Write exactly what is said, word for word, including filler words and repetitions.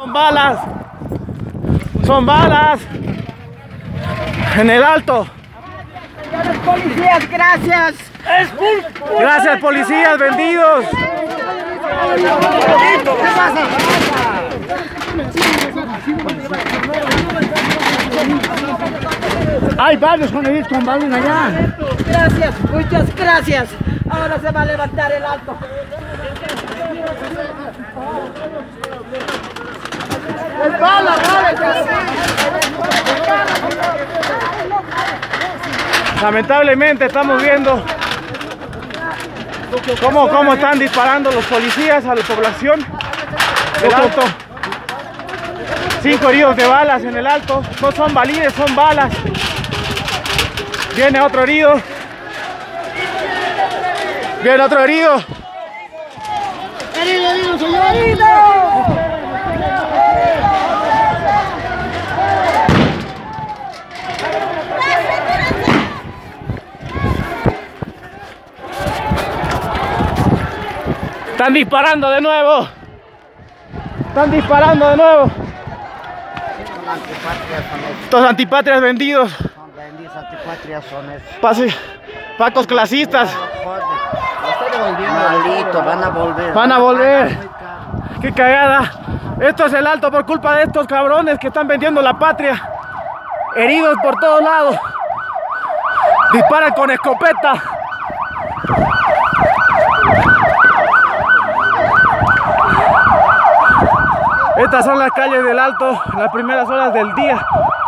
Son balas. Son balas. En el Alto. Policías, gracias. Gracias, policías vendidos. ¿Qué pasa? Hay varios conejos con balón allá. Gracias, muchas gracias. Ahora se va a levantar el Alto. Es bala, Lamentablemente estamos viendo cómo, cómo están disparando los policías a la población del Alto. Cinco heridos de balas en el Alto. No son balines, son balas. Viene otro herido. Viene otro herido. ¡Herido, herido, señor! ¡Herido! Están disparando de nuevo. Están disparando de nuevo. Estos antipatrias vendidos. Son vendidos antipatrias, son esos. Pase, pacos clasistas. Malito, van a volver. Van a volver. Qué cagada. Esto es el Alto por culpa de estos cabrones que están vendiendo la patria. Heridos por todos lados. Disparan con escopeta. Estas son las calles del Alto en las primeras horas del día.